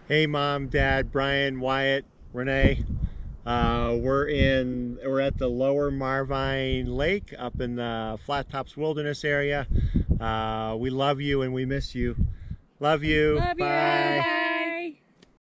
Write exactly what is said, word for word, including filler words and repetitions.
Hey, Mom, Dad, Bryan, Wyatt, Renae. Uh, we're in. We're at the Lower Marvine Lake up in the Flat Tops Wilderness area. Uh, we love you and we miss you. Love you. Love you. Bye. Bye.